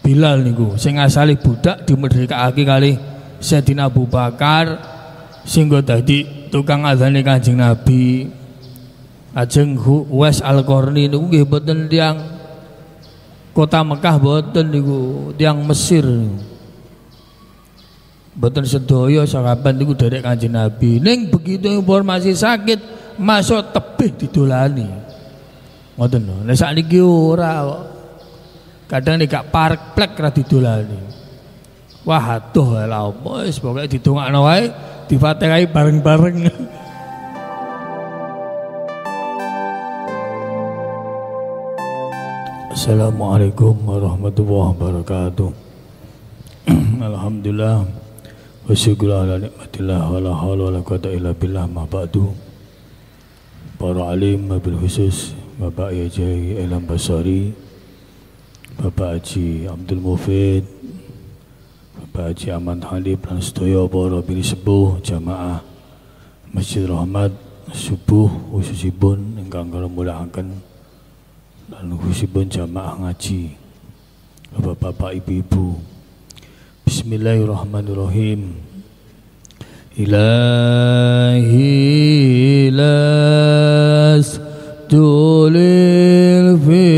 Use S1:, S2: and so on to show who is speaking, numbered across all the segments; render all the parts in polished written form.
S1: Bilal niku sing asale budak dimerdekakake kali Sayyidina Abu Bakar sing go dadi tukang adzane Kanjeng Nabi. Ajeng Uwais Al-Qarni niku nggih boten tiyang kota Mekah, boten niku tiyang Mesir. Boten sedaya sahabat niku derek Kanjeng Nabi. Ning begitu informasi sakit masuk tebih didolani. Ngoten lho. Nek sakniki ora kok. Kadang nek gak parek plek ra didolani. Wah aduh lha opo wis pokoke didongakno wae, difatihai bareng-bareng. Assalamualaikum warahmatullahi wabarakatuh. Alhamdulillah wa syukur ala nikmatillah wa la haula wa la quwwata illa billah ma ba'du. Para alim bil khusus Bapak Haji Elam Basari, Bapak Haji Abdul Mufid, Bapak Haji Aman Halib dan sedaya para pilih sepuh jamaah Masjid Rahmat subuh khususipun ingkang kula mulyakaken dan khususipun jamaah ngaji Bapak-bapak ibu-ibu. Bismillahirrahmanirrahim. Ilahi las tulil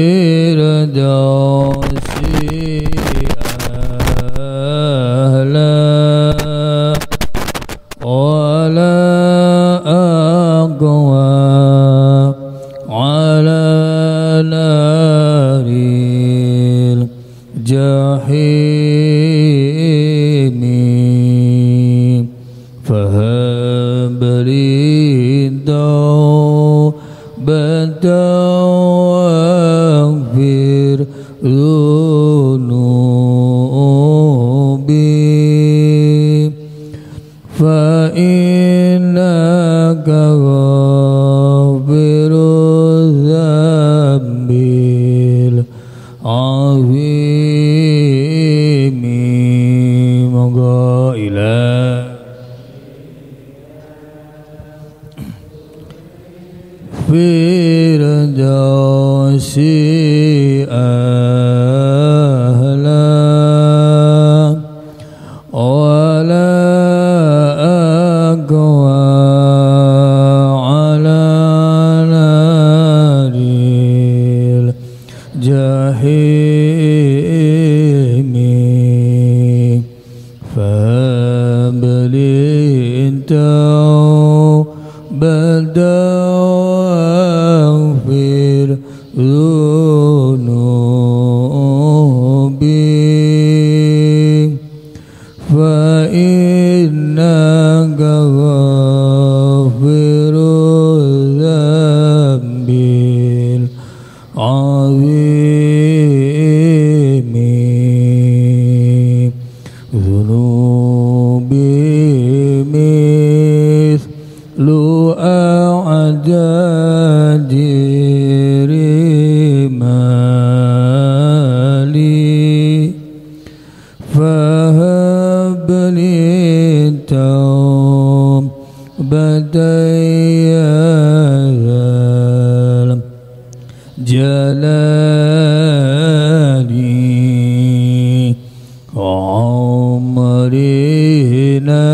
S1: firdausi ahla wala aqwa ala naril jahimi fahabli waghfir dhunubi fa innaka ghafiruz dzambil azimi. Monggo ilah firdausi ahla wala aqwa ala naril jahimi fabli waghfir dhunubi fa innaka ghafiruz dzambil azimi. Dhunubi mithlu a'dadi rimali fahabli tawbatan ya zal jalali umrina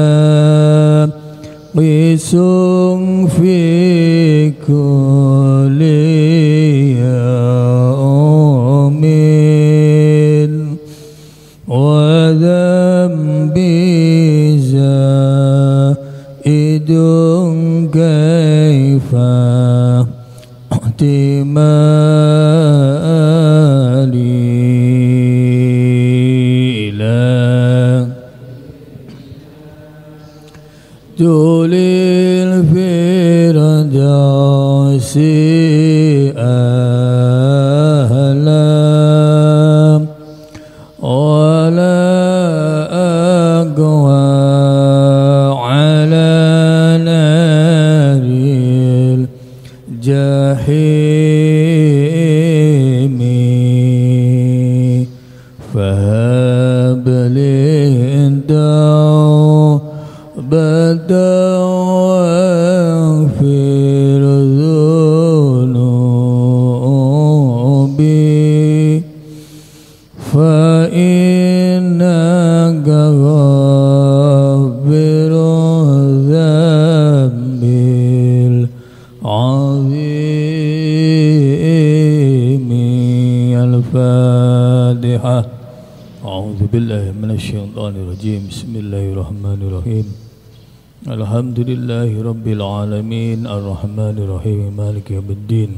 S1: qisung fi kulli yawmin wa dhanbi zaidun kaifa ihtimali ila tulil firdausi ahla wala aqwa ala naril jahimi fahabli waghfir dhunubi fa إنك غافر الذنب العظيم. الفاتحة. أعوذ بالله من الشيطان الرجيم. بسم الله الرحمن الرحيم. الحمد لله رب العالمين الرحمن الرحيم مالك يوم الدين.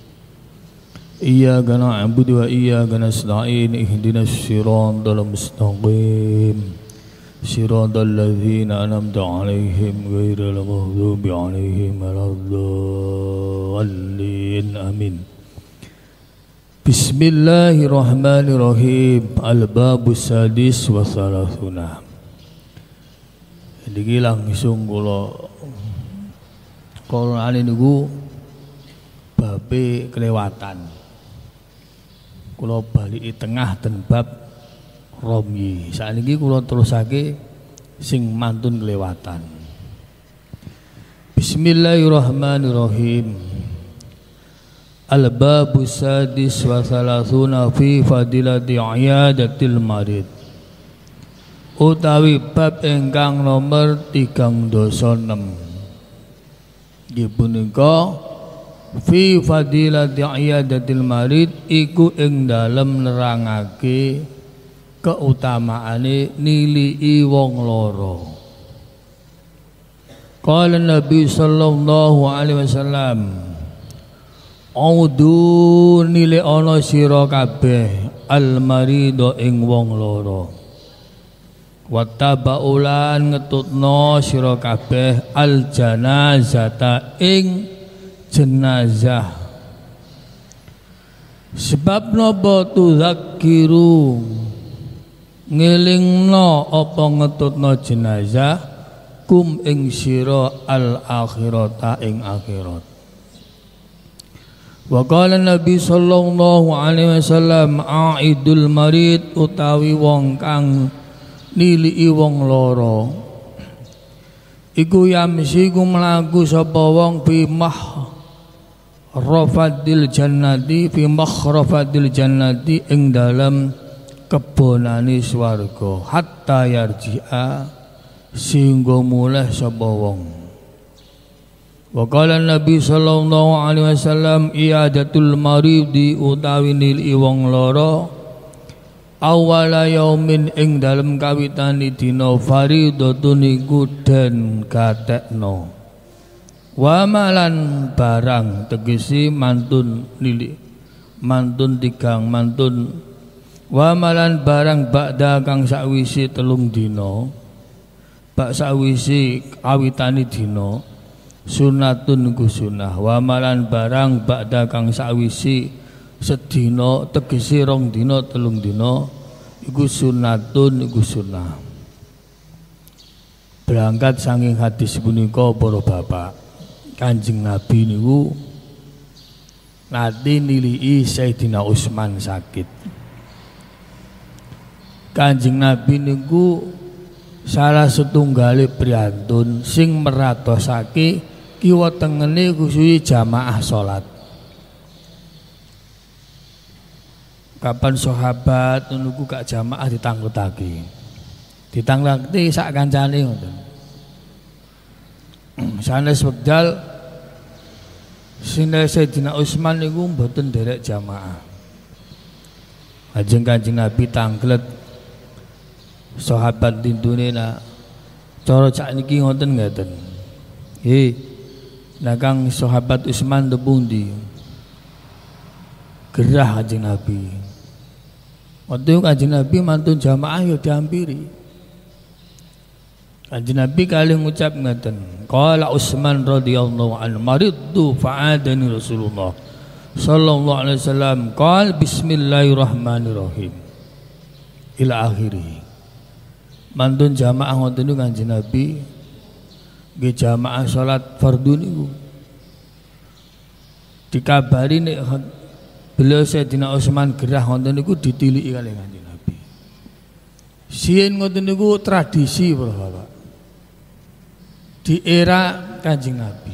S1: إياك نعبد وإياك نستعين اهدنا الصراط المستقيم صراط الذين أنعمت عليهم غير المغضوب عليهم ولا الضالين آمين. Bismillahirrahmanirrahim. Al-babus sadis wa thalathuna. Iki langsung kula Qur'an niku babe kelewatan. Kula baliki tengah ten bab romyi. Saiki kula terusake sing mantun kelewatan. Bismillahirrahmanirrahim. Al-babu sadis wa thalathuna fi fadilati iyadatil marid. Utawi bab ingkang nomor 306. Nggih punika fi fadilati iyadatil marid iku ing dalem nerangake keutamaane nilii wong lara. Qala Nabi sallallahu alaihi wasallam, Audu nile ana sira kabeh al-marido ing wong lara. Wattabaulan ngetutno sira kabeh al-janazata ing jenazah. Sebab napa tuzakiru ngelingno apa ngetutno jenazah kum ing sira al-akhirata ing akhirat. Wa qala Nabi sallallahu alaihi wasallam aidul marid utawi wong kang nilii wong lara iku yamsi ku mlaku sapa wong fi mahrafadil jannati fi makhrafatil jannati ing dalam kebonane swarga hatta yarji'a sehingga mulih sapa wong. Wa qala Nabi sallallahu alaihi wasallam iyadatul maridi utawi nili wong lara awala yaumin ing dalem kawitane dina fardhatun iku den gatekno. Wa malan barang tegese mantun nili mantun tigang mantun wa malan barang ba'da kang sakwise 3 dina bak sakwise awitane dina sunatun ku sunah wa malan barang ba'da kang sawisi sedina tegese 2 dina 3 dina iku sunatun iku sunah. Berangkat saking hadis punika para bapak, Kanjeng Nabi niku nate nilii Sayyidina Utsman sakit. Kanjeng Nabi niku salah setunggale priyantun sing meratosake kiwa tengene khususi jamaah salat. Kapan sahabat niku gak jamaah ditangletake. Ditangletake sak kancane ngoten. Sanes wekdal Sayyidina Utsman niku mboten derek jamaah. Ajeng Kanjeng Nabi tanglet sahabat tintune nak cara cak niki ngoten ngaten. Nah kang sahabat Utsman tepundi gerah Kanjeng Nabi. Waktu Kanjeng Nabi mantun jamaah ya diampiri. Kanjeng Nabi kali ngucap ngaten. Qala Utsman radhiyallahu anhu maridtu fa'adani Rasulullah sallallahu alaihi wasallam qala bismillahirrahmanirrahim ila akhirih. Mantun jamaah ngoten niku Kanjeng Nabi nggih jamaah salat fardhu niku dikabari nek beliau Sayyidina Utsman gerah ngoten niku ditiliki kalih Kanjeng Nabi. Sien ngoten niku tradisi para bapak. Di era Kanjeng Nabi.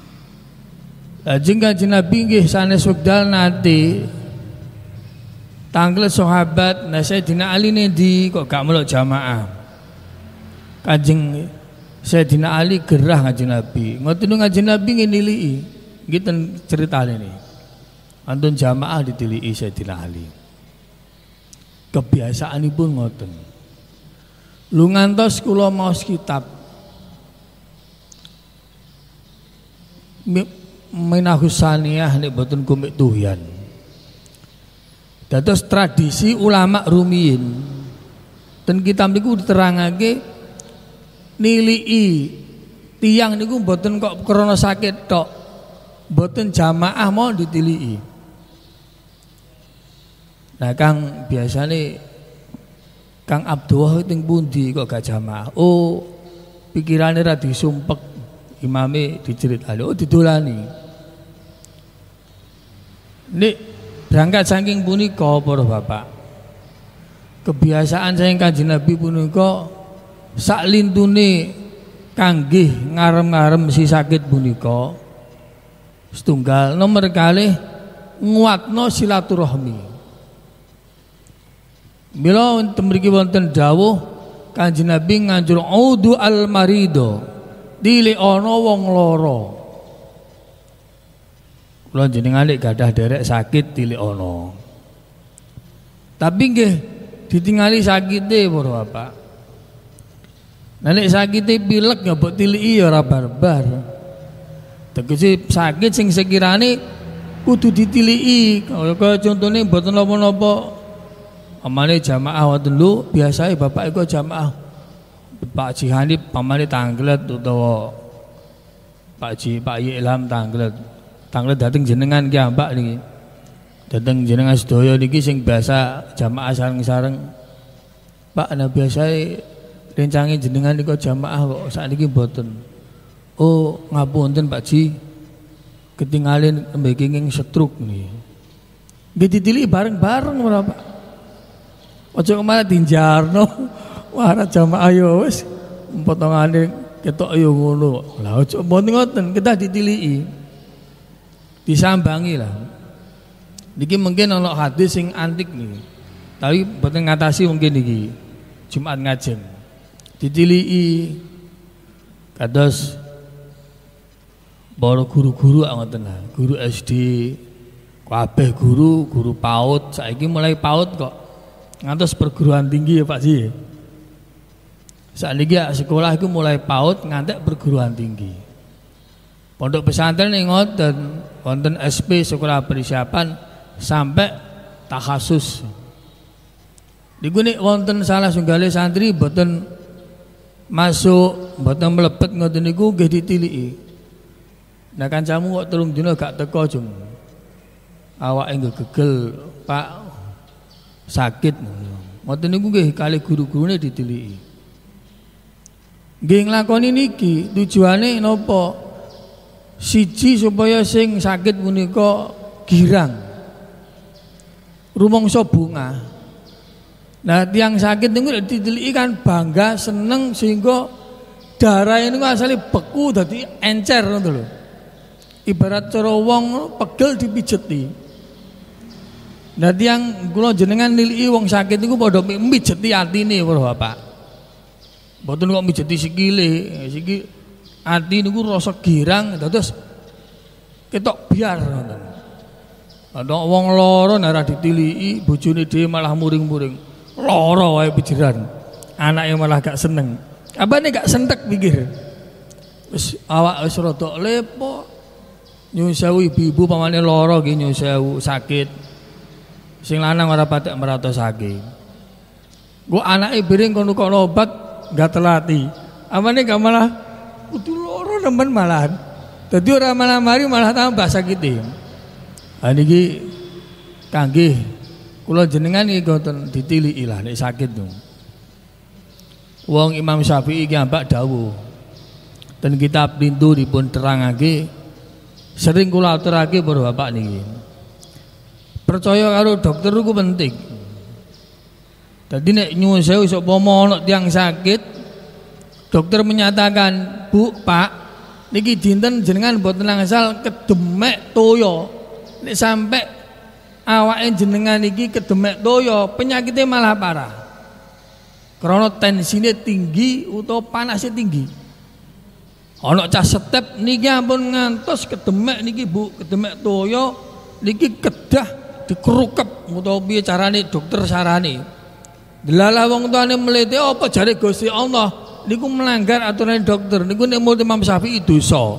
S1: Lajeng Kanjeng Nabi nggih sanes wekdal nate
S2: Tanglet sahabat, nah Sayyidina Ali di kok gak melok jamaah. Kanjeng Sayyidina Ali gerah ngaji Nabi. Ngoten ngaji Nabi nginilii. Ngiten ceritane ini. Antun jamaah ditilii Sayyidina Ali. Kebiasaanipun ngoten. Lu ngantos kula maos kitab Minahus Saniyah nek boten kumik tuhyan. Dados tradisi ulama rumiyin. Dan kitab niku diterangake nilii tiyang niku mboten kok krana sakit tok, mboten jamaah mau ditilii. Nah Kang biasane Kang Abdullah ting pundi kok gak jamaah? Oh, pikirane ra disumpek, imame diceritani, oh didolani. Nek berangkat saking punika para bapak, kebiasaan saking Kanjeng Nabi punika sak lintune kanggih ngarem-ngarem si sakit punika setunggal nomor kalih nguatno silaturahmi. Mila wonten mriki wonten dawuh Kanjeng Nabi nganjur audu al marido, dile ana wong lara. Kula jenengan nek gadah derek sakit dile ana. Tapi nggih ditingali sakite para bapak. Nek sakite pilek ya mbok tiliki ya ora barbar. Tegese sakit sing sekirane kudu ditiliki. Kaya contone mboten napa-napa. Amane jamaah wonten lho, biasae bapak iku jamaah. Pak Ji Hanif pamane Tanglet utawa Pak Ilham Tanglet. Tanglet dateng jenengan ki ambak niki. Dateng jenengan sedaya niki sing biasa jamaah sareng-sareng. Pak ana biasae rencange jenengan niku jamaah kok sakniki mboten. Oh, ngapunten Pak Ji. Ketinggalin tembe kenging stroke niki. Nggih ditiliki bareng-bareng ora Pak. Aja malah dinjarno. Wah, jamaah yo wis potongane ketok yo ngono. Lah aja mboten ngoten, kita ditiliki. Disambangi lah. Niki mungkin ana hadis sing antik niki. Tapi mboten ngatasi mungkin niki. Jumat Ngajeng. Ditiliki kados para guru-guru ngoten lah. Guru SD, kabeh guru PAUD, saiki mulai PAUD kok. Ngantos perguruan tinggi ya Pak Ji. Saiki sekolah itu mulai PAUD ngantek perguruan tinggi. Pondok pesantren yang ngoten, wonten SP sekolah persiapan sampai takhasus. Niku nek wonten salah sunggale santri boten masuk, boten mlebet ngoten niku nggih ditiliki. Nah kancamu kok 3 dina gak teko jeng. Awake nggih gegel, Pak. Sakit. Ngoten niku nggih kalih guru-gurune ditiliki. Nggih nglakoni niki tujuane napa? Siji supaya sing sakit punika girang. Rumangsa bungah. Nah, tiyang sakit niku ditiliki kan bangga, seneng sehingga darah niku asale beku dadi encer ngono lho. Ibarat cara wong pegel dipijeti. Nah, tiyang kula jenengan niliki wong sakit niku padha mijeti atine para bapak. Mboten kok mijeti sikile, sikil ati niku rasa girang terus ketok biar ngoten. Ana wong lara nek ditiliki bojone dhewe malah muring-muring. Lara wae pijeran. Anake malah gak seneng. Abane gak sentek pikir. Wis awak wis rada lepo. Nyuwun sewu ibu-ibu pamane lara nggih nyuwun sewu sakit. Sing lanang ora patek meratosake. Kok anake biring kono kok obat gak telati. Amane gak malah kudu loro nemen malahan. Dadi ora malah mari malah tambah sakite. Ha niki kangge kula jenengan iki ngoten ditiliki lah nek sakit to. Wong Imam Syafi'i ki ambak dawuh. Dan kitab Pintu dipun terangake sering kula aturake para bapak niki. Percaya karo dokter iku penting. Dadi nek nyuwun sewu sopama ana tiyang sakit, dokter menyatakan, "Bu, Pak, niki dinten jenengan mboten angsal kedemek toya. Nek sampai awake jenengan iki kedemek toya, penyakitnya malah parah. Karena tensinya tinggi utawa panasnya tinggi. Ana cah setep niki ampun ngantos kedemek niki Bu, kedemek toya niki kedah dikerukep utawa piye carane dokter sarane. Delalah wong tuane mlete apa jare Gusti Allah niku melanggar aturan dokter. Niku nek menurut Imam Syafi'i dosa.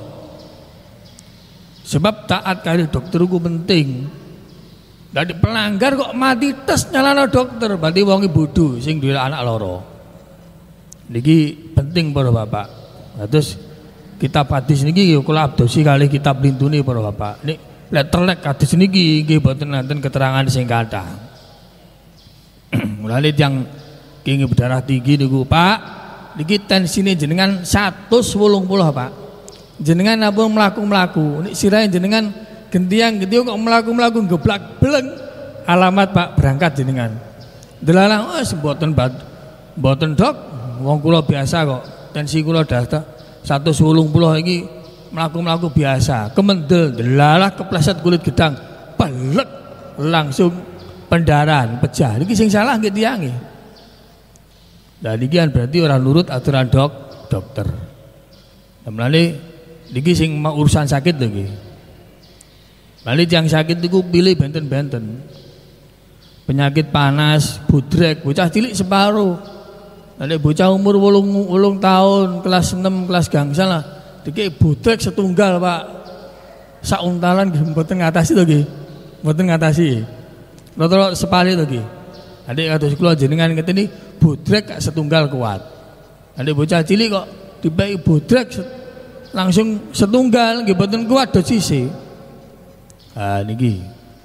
S2: Sebab taat kali dokter itu penting. Dari pelanggar kok mati tes nyalano dokter, berarti wong bodoh sing duwe anak loro. Niki penting para bapak. Nah, terus kitab hadis niki kula abdosi kali kitab lintune para bapak. Nek letterlek hadis niki nggih boten nanten keterangan sing kathah. Mulane tiyang kenging berdarah tinggi niku, Pak, niki tensine jenengan 180, Pak. Jenengan apa mlaku-mlaku, nek sirahe jenengan gentiang-gentiang kok mlaku-mlaku geblak bleng, alamat Pak berangkat jenengan. Delalah wis mboten Dok, wong kula biasa kok. Tensi kula data 180 iki mlaku-mlaku biasa. Kemendel delalah kepleset kulit gedang, pelek langsung pendarahan pecah. Niki sing salah nggih tiyange. Lah niki kan berarti ora nurut aturan dokter. Mulane niki sing urusan sakit lho nggih. Balik yang sakit itu pilih benten-benten. Penyakit panas, budrek, bocah cilik separuh. Nanti bocah umur 8 tahun, kelas 6, kelas gangsal lah. Diki budrek setunggal, Pak. Sauntalan mboten ngatasi to nggih. Mboten ngatasi. Rata-rata sepali to nggih. Adik kados kula jenengan ngeteni budrek setunggal kuat. Nanti bocah cilik kok dibeki budrek langsung setunggal nggih mboten kuat do sisi. Niki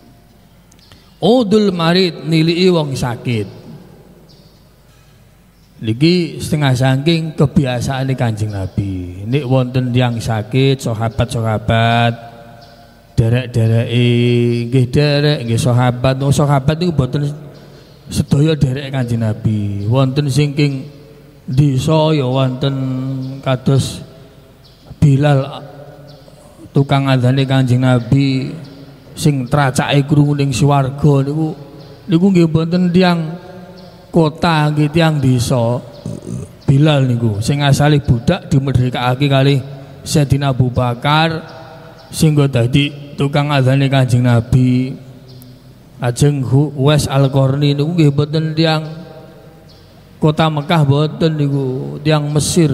S2: udul marid nilii wong sakit. Niki setengah saking kebiasaan Kanjeng Nabi. Nek wonten tiyang sakit, sahabat-sahabat derek-dereke nggih derek nggih sahabat. Sahabat niku boten sedaya derek Kanjeng Nabi. Wonten sing king desa ya wonten kados Bilal tukang adzane Kanjeng Nabi sing tracake krungu ning swarga niku nggih mboten tiyang kota nggih tiyang desa. Bilal niku sing asale budak dimerdekake kali Sayyidina Abu Bakar sing dadi tukang adzane Kanjeng Nabi. Ajeng Uwais Al-Qarni niku nggih mboten tiyang kota Mekah, mboten niku tiyang Mesir.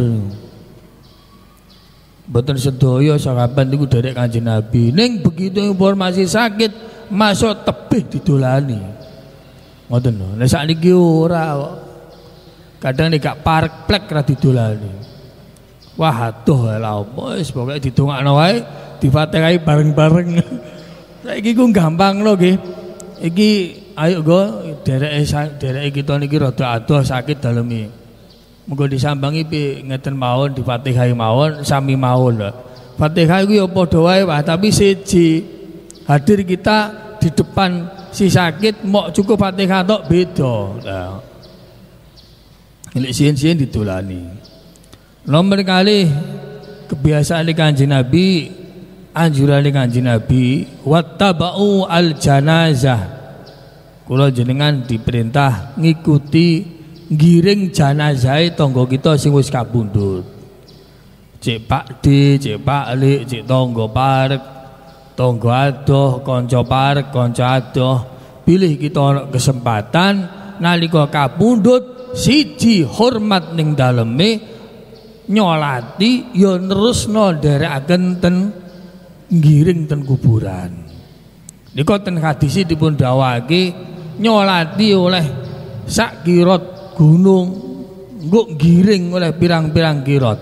S2: Mboten sedaya sahabat niku derek Kanjeng Nabi. Ning begitu informasi sakit masuk tebih didolani. Ngoten lho. Nek sakniki ora kok. Kadang nek gak parek plek ra didolani. Wah aduh lha opo wis pokoke didongakno wae, difatihai bareng-bareng. Saiki ku gampang lho nggih. Iki ayo go dereke kita niki rada adoh sakit daleme. Muga disambangi pi ngeten mawon difatihai mawon sami mawon. Fatihah iku ya padha wae Pak, tapi siji hadir kita di depan si sakit mok cukup Fatihah tok beda. Nah. Nek sien-sien ditulani. Nomor kali kebiasaan Kanjeng Nabi, anjuran Kanjeng Nabi, wattaba'u al janazah. Kula jenengan diperintah ngikuti giring jenazah tangga kita sing wis kabundut. Cek pakde, cek paklik, cek tangga parek, tangga adoh, kanca parek, kanca adoh. Pilih kita ana kesempatan nalika kabundut siji hormat ning daleme nyolati ya nerusno nderekaken ten giring ten kuburan. Nika ten hadis dipun dawuhake nyolati oleh sak kirot gunung nggo giring oleh pirang-pirang kirot.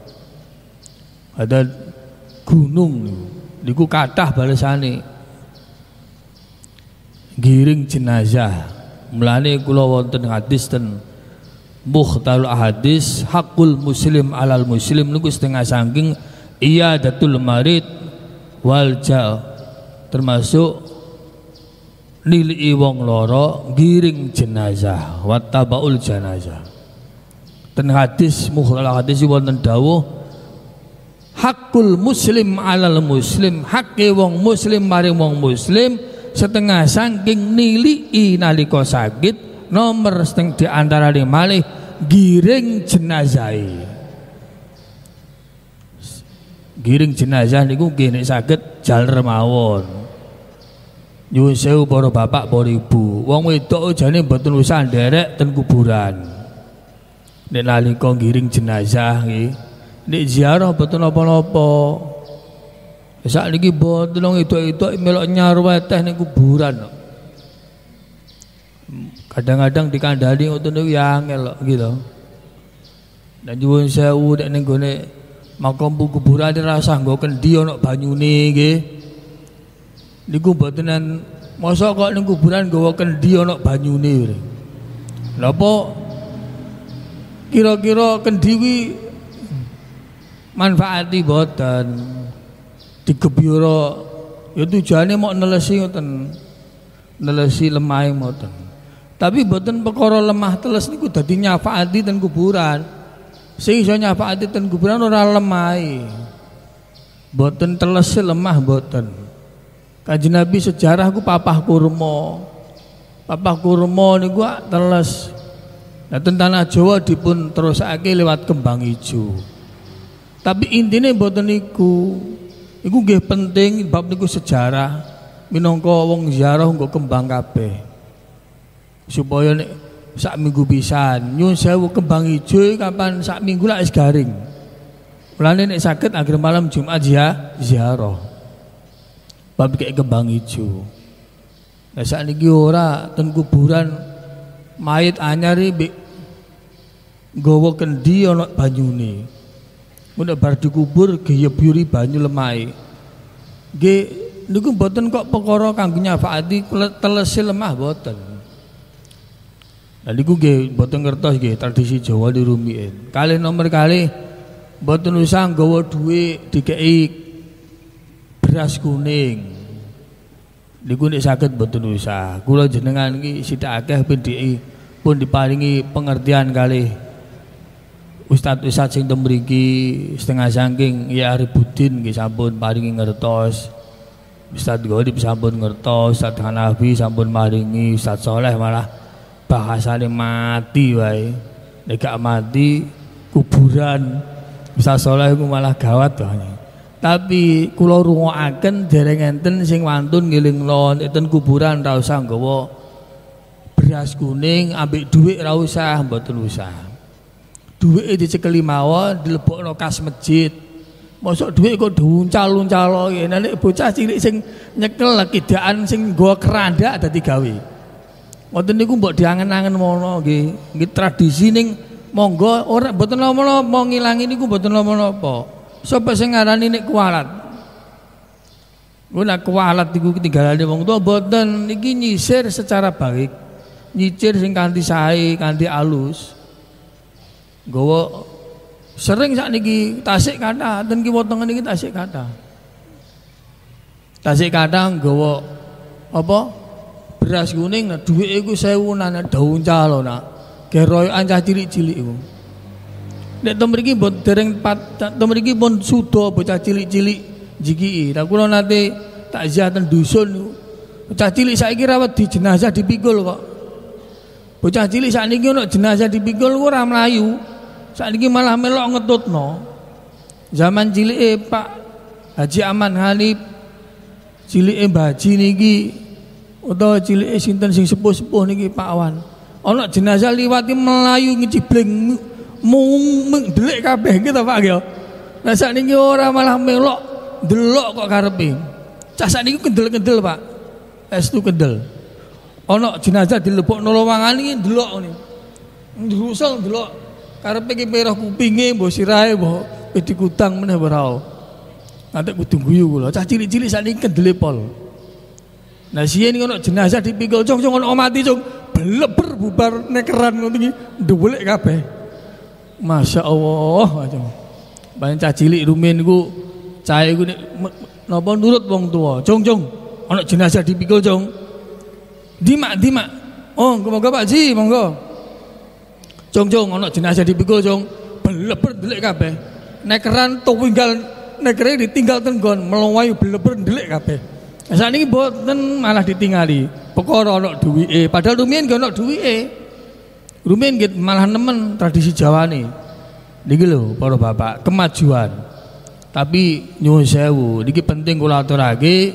S2: Ada gunung niku kathah balesane giring jenazah. Mulane kula wonten hadis ten Mukhtarul Ahadis hakul muslim alal muslim niku setengah saking iyadatul marid wal termasuk nilai wong loro giring jenazah wattabaul jenazah. Ten hadis Mukhtarul Hadis wonten dawuh hakul muslim alal muslim, hakke wong muslim maring wong muslim setengah saking nilii nalika sakit, nomor setengah diantarane malih giring jenazah. Giring jenazah niku nggih nek saged jaler mawon. Nyuwun sewu para bapak para ibu, wong wedok jane mboten usah nderek ten kuburan. Nek nalika giring jenazah nggih, nek ziarah mboten napa-napa. Sakniki mboten wong wedok-wedok melok nyarweteh ning kuburan. Kadang-kadang dikandani ngoten niku ya angel gitu. Dan nyuwun sewu nek ning gone makam kuburan rasa nggo kendi ana banyune nggih. Niku mboten mosok kok ning kuburan nggawa kendi ana banyune. Napa kira-kira kendi kuwi manfaati mboten? Digebyara ya tujuane mok nelesi ngoten. Nelesi lemahe mboten. Tapi mboten perkara lemah teles niku dadi nyafaati ten kuburan. Sing iso nyafaati ten kuburan ora lemahe. Mboten teles lemah mboten. Kanjeng Nabi sejarah ku papah kurma. Papah kurma niku teles. Nah ten tanah Jawa dipun terusake lewat kembang ijo. Tapi intine mboten niku. Iku nggih penting bab niku sejarah minangka wong ziarah nggo kembang kabeh. Supaya nek sak minggu pisan nyuwun sewu kembang ijo kapan sak minggu lak wis garing. Mulane nek saged akhir malam Jumat ziarah. Bab kayak kembang ijo. Lah sakniki ora ten kuburan mayit anyar iki nggawa kendi ana banyune. Mun bar dikubur geyebyuri banyu lemahe. Nggih niku mboten kok perkara kanggo nyafaati telesi lemah mboten. Lah niku nggih mboten ngertos nggih tradisi Jawa dirumiin. Kalih nomor kalih mboten usah nggawa dhuwit dikeki beras kuning. Niku nek saged mboten usah. Kula jenengan iki sithik akeh pun diparingi pengertian kalih Ustadz sing mriki setengah saking ya Arifudin nggih sampun paringi ngertos. Ustadz Ghalib sampun ngertos, Ustadz Hanafi sampun maringi, Ustadz Soleh malah bahasane mati wae. Nek gak mati kuburan Ustadz Soleh iku malah gawat wae. Tapi kula rungokaken dereng enten sing wantun ngelingno enten kuburan ra usah nggawa beras kuning, ambek dhuwit ra usah, mboten usah. Duwike dicekeli mawon dilebokno kas masjid. Mosok dhuwit kok diuncal-uncal ngene nek bocah cilik sing nyekel kidaan sing nggawa kerandak dadi gawe. Ngoten niku mbok diangen-angen mono nggih. Nggih tradisi ning monggo ora mboten napa-napa ngilangi niku mboten napa-napa. Sapa sing ngarani nek kualat? Ku nek kualat iku ketinggalane wong tuwa mboten niki nyisir secara baik. Nyicir sing kanthi sae, kanthi alus. Gawa sering sakniki tasik kathah ten kiwa tengen iki tasik kathah. Tasik kathah nggawa apa? Beras kuning nah dhuwite iku 1000-an daun calo nak. Geroyokan cah cilik-cilik iku. Nek to mriki mbon dereng to mriki pun suda bocah cilik-cilik jiki. Lah kula nate takziah ten dusun niku. Bocah cilik saiki rawat di jenazah dipikul kok. Bocah cilik sakniki ono jenazah dipikul ora mlayu. Sakniki malah melok ngetutno. Zaman cilike Pak Haji Aman Hanif, cilike Mbah Haji niki utawa cilike sinten sing sepuh-sepuh niki Pak Wan. Ana jenazah liwati melayu ngicibleng mung ndelik kabeh gitu Pak ya. Lah sakniki ora malah melok ndelok kok karepe. Cah sakniki kendel-kendel Pak. Estu kendel. Ana jenazah dilebokno lowongan iki ndelok ngene. Ndrusel ndelok karepe ki merah kupinge mbok sirahe mbok dikutang meneh ora. Nanti kudu guyu kula. Cah cilik-cilik sakniki kendele pol. Nah siyen iki ana jenazah dipikul cung ana mati cung bleber bubar nekeran ngono iki ndewelik kabeh. Masyaallah macam. Banyak cah cilik rumen niku cah iku napa nurut wong tuwa. Cung ana jenazah dipikul cung. Dimak. Oh, monggo Pak Ji, monggo. Cung ana jenazah dipikul cung bleber ndelik kabeh. Nekeran tunggal nekere ditinggal tenggon melongayu bleber ndelik kabeh. Saniki boten malah ditingali. Perkara ana duwike, padahal rumiyin nggih ana duwike. Rumiyin nggih malah nemen tradisi Jawane. Niki lho para bapak, kemajuan. Tapi nyuwun sewu, niki penting kula aturake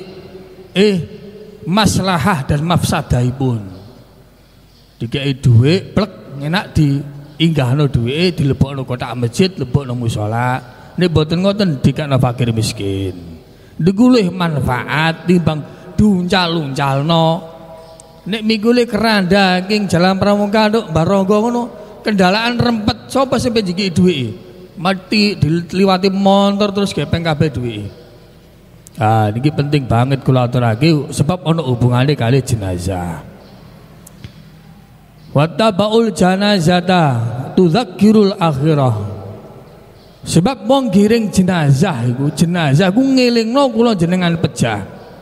S2: maslahah dan mafsadahipun. Dikei dhuwit plek enak dienggahno dhuwike dilebokno kotak masjid, lebokno musala. Nek boten ngoten dikakno fakir miskin. Niku luwih manfaat timbang duncal-uncalno. Nek mikule keranda king jalan pramuka nduk Baronggo ngono, kendalaan rempet sapa sing penjiki dhuwike? Mati diliwati motor terus gepeng kabeh dhuwike. Ah niki penting banget kula aturake sebab ana hubungane kali jenazah. Wattabaul janazata tudzakirul akhirah. Sebab wong giring jenazah ku ngelingno kula jenengan pejah.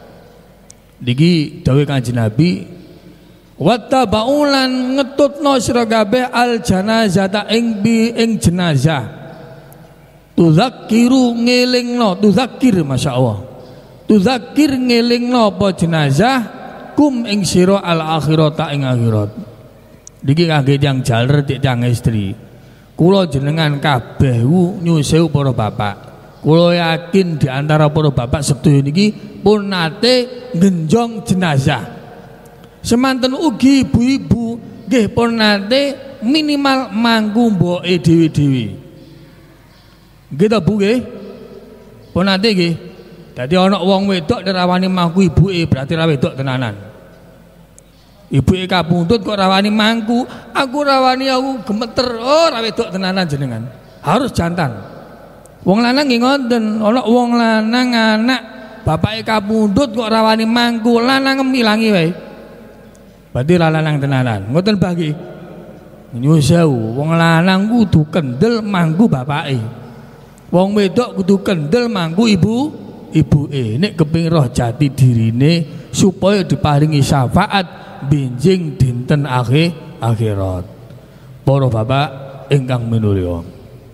S2: Niki dawuh Kanjeng Nabi, wattabaulan ngetutno sira kabeh al janazata ing jenazah. Tudzakiru ngelingno, tudzakir masyaallah. Tudzakir ngelingno apa jenazah kum ing sira al akhirata ing akhirat. Niki kangge tiyang jaler tiyang istri. Kula jenengan kabeh nyuwun sewu para bapak. Kula yakin di antara para bapak sedaya niki pun nate ngenjong jenazah. Semanten ugi ibu-ibu nggih pun nate minimal mangku mboke dhewe-dhewe. Nggih ta Bu nggih? Pun nate nggih. Dadi ana wong wedok nerawani mangku ibuke berarti ra wedok tenanan. Ibuke kapundhut kok rawani mangku, aku rawani aku gemeter, oh ra wedok tenanan jenengan. Harus jantan. Wong lanang nggih ngoten, ana wong lanang anak bapake kapundhut kok rawani mangku, lanang ngilangi wae. Berarti lanang tenanan. Ngoten bagi. Nyuwun sewu, wong lanang kudu kendel mangku bapake. Wong wedok kudu kendel mangku ibuke. Nek kepengin roh jati dirine supaya diparingi syafaat benjing dinten akhirat. Para bapak ingkang minulya,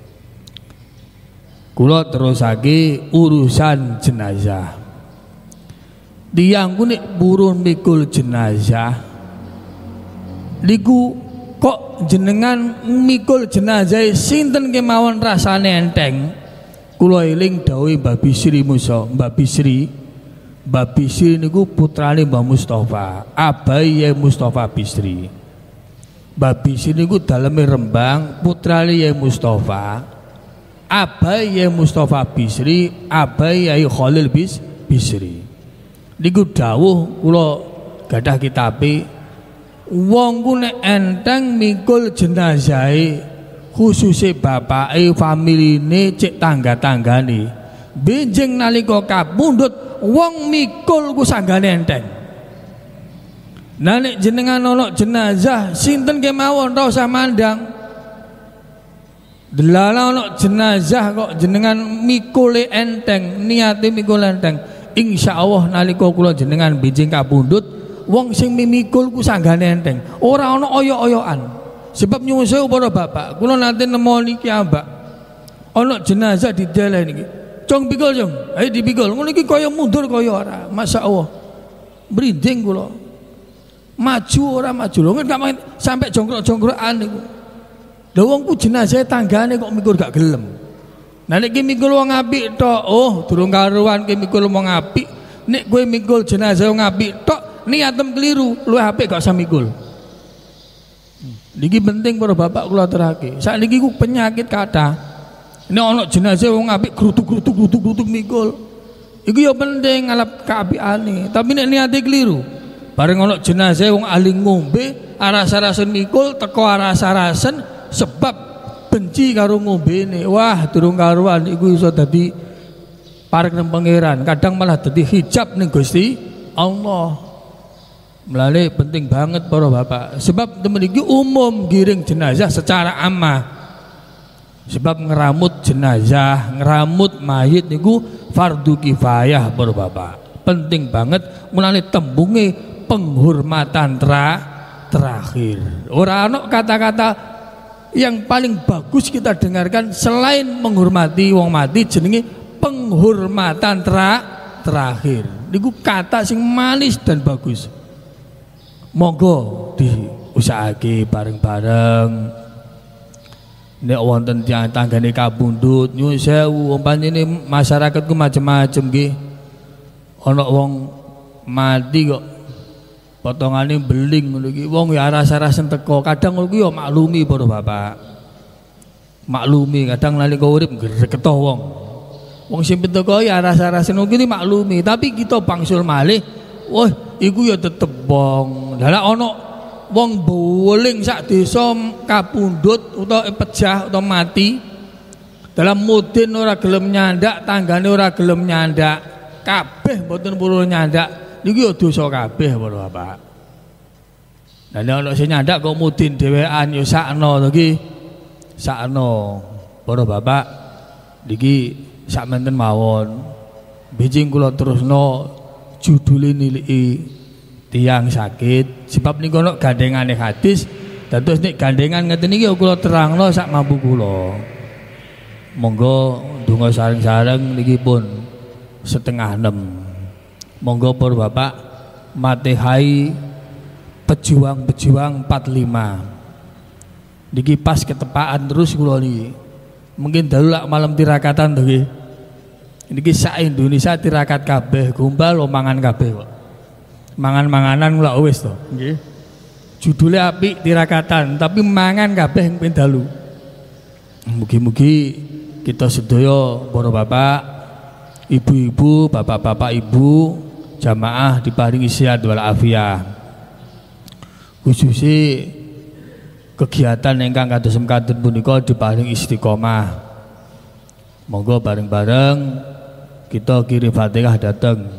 S2: kula terusake urusan jenazah. Tiyang ku nek purun mikul jenazah niku kok jenengan mikul jenazah sinten kemawon rasane enteng. Kula eling dawuhe Mbah Bisri Musa, Mbah Bisri niku putrane Mbah Mustafa, abai Yai Mustafa Bisri. Mbah Bisri niku daleme Rembang, putrane Yai Mustafa, abai Yai Mustafa Bisri, abai Yai Khalil Bisri. Niku dawuh kula gadah kitabe, wong ku nek enteng mikul jenazahe khususe bapake, familine, cek tangga-tanggane. Benjing nalika kapundhut wong mikul ku sanggane enteng. Nah nek jenengan ana jenazah sinten kemawon ora usah mandang. Delala ana jenazah kok jenengan mikule enteng, niate mikul enteng. Insyaallah nalika kula jenengan benjing kapundhut wong sing mimikul ku sanggane enteng. Ora ana oyok-oyokan. Sebab nyuwun sewu para bapak, kula nanti nemoni ki ambak. Ana jenazah dideleh niki. Cong pikul cong, ayo dipikul. Ngono iki kaya mundur kaya ora. Masyaallah. Brinding kula. Maju ora maju lho, gak sampai jongkrok-jongkrokan niku. Lha wong ku jenazah tanggane kok mikul gak gelem. Nah nek ki mikul wong apik tok, oh durung karuan ki mikul wong apik. Nek kowe mikul jenazah wong apik tok, niatem keliru, luwih apik gak usah mikul. Niki penting para bapak kula aturake. Sakniki ku penyakit kathah. Nek ana jenazah wong apik grutuk mikul. Iku ya penting ngalap keapiane, tapi nek niate keliru. Bareng ana jenazah wong ahli ngombe, aras-arasen mikul teko aras-arasen sebab benci karo ngombene. Wah, durung karuan iku iso dadi parek nang pangeran, kadang malah dadi hijab ning Gusti Allah. Melale penting banget para bapak. Sebab temen iki umum giring jenazah secara ammah. Sebab ngeramut jenazah, ngeramut mayit niku fardu kifayah para bapak. Penting banget mulane tembunge penghormatan terakhir. Ora ana kata-kata yang paling bagus kita dengarkan selain menghormati wong mati jenenge penghormatan terakhir niku kata sing manis dan bagus. Monggo diusahake bareng-bareng. Nek wonten tiyang tanggane kapundhut nyuwun sewu umpamane masyarakatku macam-macam nggih. Ana wong mati kok potongane beling ngono iki. Wong ya aras-arasen teko. Kadang ngono ku ya maklumi para bapak. Maklumi kadang nalika urip gregeto wong. Wong sing teko ya aras-arasen ngono iki maklumi, tapi kita bangsul malih, wah iku ya tetep wong. Lah ana wong boling sak desa kapundhut utawa pejah utawa mati dalam mudin ora gelem nyandak, tanggane ora gelem nyandak, kabeh mboten purun nyandak niku ya dosa kabeh para bapak. Lah nek ana sing nyandak kok mudin dhewean ya sakno to iki. Sakno para bapak niki sakmenten mawon. Bijing kula terusno judule niliki tiyang sakit sebab niku ana gandengane hadis. Dados nek gandengan ngeten iki kula terangno sak mampu kula. Monggo donga sareng-sareng niki pun 5:30. Monggo para bapak Matihai pejuang-pejuang 45. Niki pas ketepaan terus kula niki. Mungkin dalu lak malam tirakatan to nggih. Niki sak Indonesia tirakat kabeh, gombal mangan kabeh kok. Mangan-manganan kula wis to, nggih. Judule apik tirakatan, tapi mangan kabeh ping dalu. Mugi-mugi kita sedaya para bapak, ibu-ibu, bapak-bapak ibu, jamaah diparingi sehat wal afiat. Khususnya kegiatan ingkang kados mekaten punika diparing istiqomah. Monggo bareng-bareng kita kirim Fatihah dateng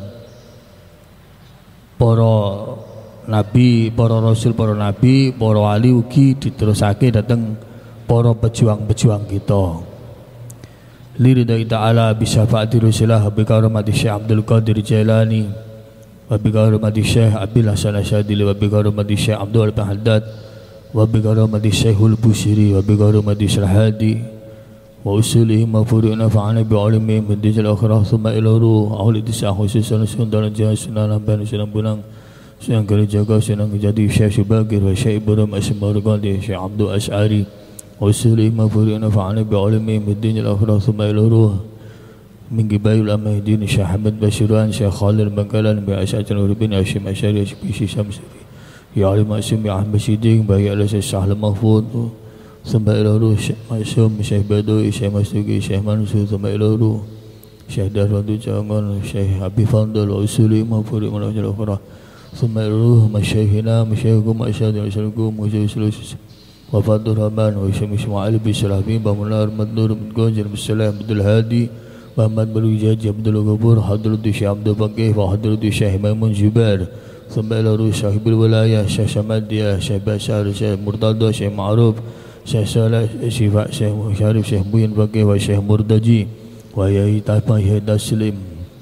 S2: para nabi, para rasul, para nabi, para wali ugi diterusake dateng para pejuang-pejuang kita. Liridai ta'ala bisyafaati Rasulullah bi karamati Syekh Abdul Qadir Jailani wa bi karamati Syekh Abil Hasan Asyadili wa bi karamati Syekh Abdul Haddad wa bi karamati Syekhul Busiri wa bi karamati Syekh Hadi wa usulihi mafurina fa'ana bi ulimi min dijal akhirah thumma ila ruh ahli tisah khususan sundan jahan sunan ban sunan bunang sunan jaga sunan jadi Syekh Subagir wa Syekh Ibrahim Asmarqandi Syekh Abdul Asy'ari wa usulihi mafurina fa'ana bi ulimi min dijal akhirah thumma ila ruh min gibayul amahidin Syekh Ahmad Bashiran Syekh Khalil Bangkalan bi Asy'atul Urubin Hashim Asy'ari Syekh Syamsuri ya alim Asim ya Ahmad Siddiq bayi ala Syekh Sahal Mahfud sampai lalu Syekh Masyum Syekh Badui Syekh Mastuki Syekh Mansur sampai lalu Syekh Darwandu Jangan Syekh Habib Fandal Usuli Mahfuri Malajal Akhirah sampai lalu Masyaihina Masyaikum Asyadu Asyarakum Masyaisulus Wafadur Rahman wa Syekh Ismail Bisrahmi Bamunar Madnur Mudgonjir Bissalam Abdul Hadi Muhammad Balujaji Abdul Ghabur Hadruddin Syekh Abdul Baqih wa Hadruddin Syekh Maimun Zubair sampai lalu Syekh Bilwilayah Syekh Samadiyah Syekh Bashar Syekh Murtada Syekh Ma'ruf Syekh Saleh Syifa Syekh Syarif Syekh Buin Baqih wa Syekh Murdaji wa Yai Tafah Yai Taslim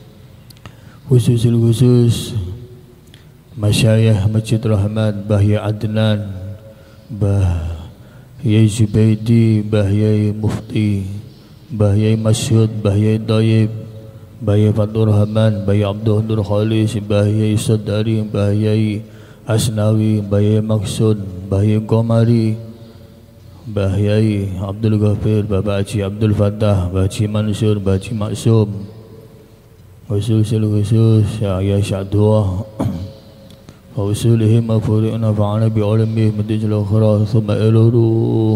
S2: khusus Masyayikh Masjid Rahman Bahya Adnan Bahyai Zubaidi Bahyai Mufti Bahyai Masyud Bahyai Tayyib Bahyai Fatur Rahman Bahyai Abdul Nur Khalis Bahyai Sadari Bahyai Asnawi Bahyai Maksud Bahyai Komari Bahyai Abdul Ghafir Bapak Haji Abdul Fattah Bapak Haji Mansur Bapak Haji Maksum khusus ya Syadwa wa usulihi mafuri'na fa'ana bi'ulmi madijil akhirah thumma iluru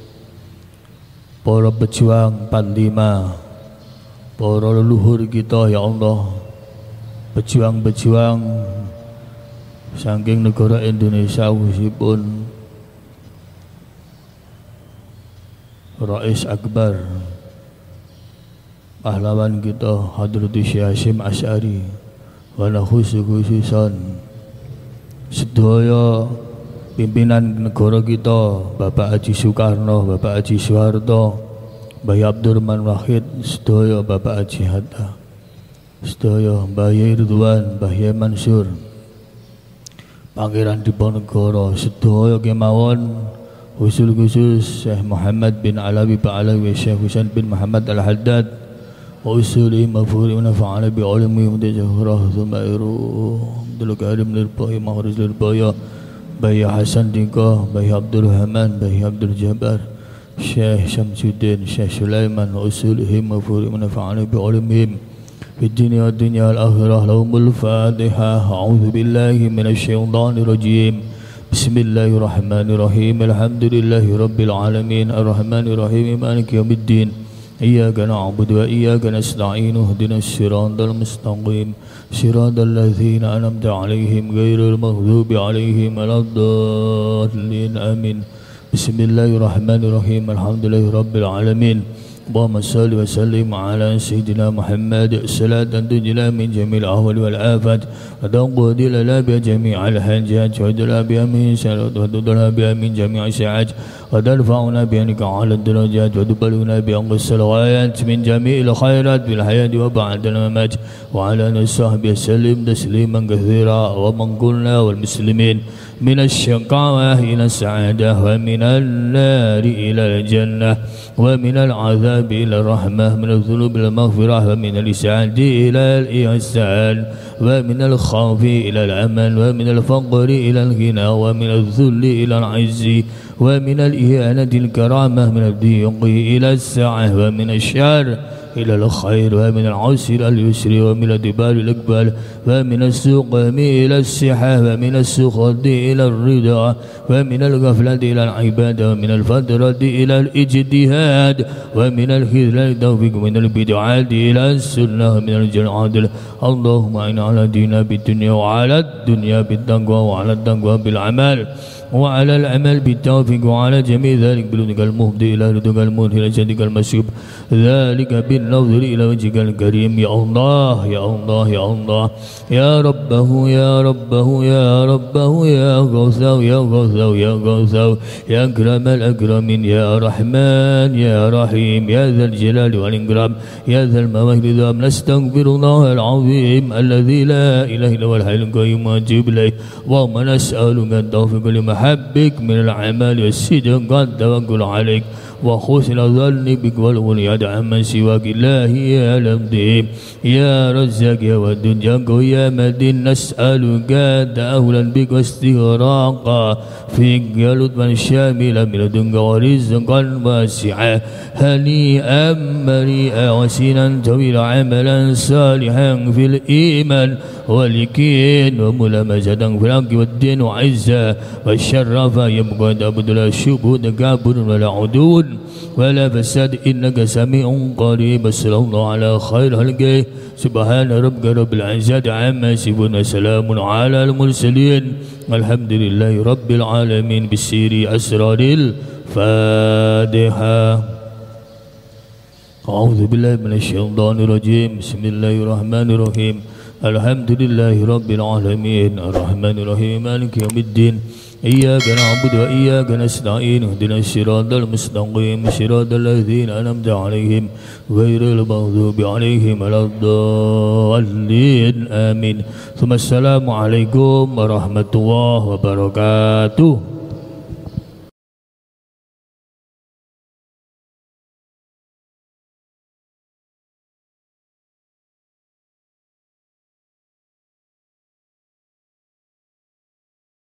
S2: para pejuang 45 para leluhur kita ya Allah pejuang-pejuang saking negara Indonesia khususipun Rais Akbar pahlawan kita Hadruddin Syekh Hashim Asy'ari wa khususan sedaya pimpinan negara kita Bapak Haji Soekarno, Bapak Haji Soeharto, Bayi Abdurrahman Wahid, sedaya Bapak Haji Hatta, sedaya Bayi Ridwan, Bayi Mansur, Pangeran Diponegoro, sedaya kemawon khusus Syekh Muhammad bin Alawi Pak Alawi, Syekh Husain bin Muhammad Al-Haddad,
S1: وأصولهم مفهوم ونفعنا بعلمهم تجهره ثم إروه عبد الكريم للباية مخرج للباية باية حسن ديكا باية عبد الرحمن باية عبد الجبار شيخ شمس الدين شيخ سليمان وأصولهم مفهوم ونفعنا بعلمهم في الدنيا والدنيا والآخرة لهم الفاتحة. أعوذ بالله من الشيطان الرجيم. بسم الله الرحمن الرحيم. الحمد لله رب العالمين الرحمن الرحيم مالك يوم الدين. إياك نعبد وإياك نستعين اهدنا الصراط المستقيم صراط الذين أنعمت عليهم غير المغضوب عليهم ولا الضالين آمين. بسم الله الرحمن الرحيم. الحمد لله رب العالمين. اللهم صل وسلم على سيدنا محمد صلاة تنجينا من جميع الأهوال والآفات وتنقضي لنا بها جميع الحاجات وتدلنا بها من شرط وتدلنا بها من جميع الساعات وترفعنا بها على الدرجات وتبلغنا بأقصى الغايات من جميع الخيرات في الحياة وبعد الممات وعلى آله وصحبه وسلم تسليما كثيرا. ومن كنا والمسلمين من الشقاوة إلى السعادة ومن النار إلى الجنة ومن العذاب إلى الرحمة من الذنوب إلى المغفرة ومن الإسعاد إلى الإحسان ومن الخوف إلى الأمن ومن الفقر إلى الغنى ومن الذل إلى العز ومن الإهانة الكرامة من الضيق إلى السعة ومن الشر إلى الخير ومن العسر إلى اليسر ومن الدبال إلى الإقبال ومن السقم إلى الصحة ومن السخط إلى الرضا ومن الغفلة إلى العبادة ومن الفترة إلى الاجتهاد ومن الخذلان إلى التوفيق ومن البدعات إلى السنة ومن العدل. اللهم أعنا على ديننا بالدنيا وعلى الدنيا بالتقوى وعلى التقوى بالعمل وعلى العمل بالتوفيق وعلى جميع ذلك بلدك المهدي إلى رضاك المنهي إلى جدك المسيب ذلك بالنظر إلى وجهك الكريم. يا الله يا الله يا الله يا ربه يا ربه يا ربه يا غوثه يا غوثه يا غوثه يا أكرم الأكرمين يا رحمن يا رحيم يا ذا الجلال والإكرام يا ذا المواهب نستغفر الله العظيم الذي لا إله إلا هو الحي القيوم ونتوب إليه. اللهم نسألك التوفيق لمحبك من الأعمال والصدق والتوكل عليك وحسن الظن بك والغنية عمن سواك الله يا لطيف يا رزاق يا ودود يا قوي يا متين نسألك تأهلا بك واستغراقا فيك يا لطفا شاملا من لدنك ورزقا واسعا هنيئا مريئا وسنا طويلا عملا صالحا في الإيمان واليقين وملامسة في الحق والدين وعزا والشرف يبقى تعبد لا شبه تكابر ولا عدول ولا فساد إنك سميع قريب. صلى الله على خير خلقه سبحان ربك رب العزة عما يصفون سلام على المرسلين الحمد لله رب العالمين. بسير أسرار الفاتحة. أعوذ بالله من الشيطان الرجيم. بسم الله الرحمن الرحيم. الحمد لله رب العالمين الرحمن الرحيم مالك يوم الدين. إياك نعبد وإياك نستعين اهدنا الصراط المستقيم صراط الذين أنعمت عليهم غير المغضوب عليهم ولا الضالين آمين. ثم السلام عليكم ورحمة الله وبركاته.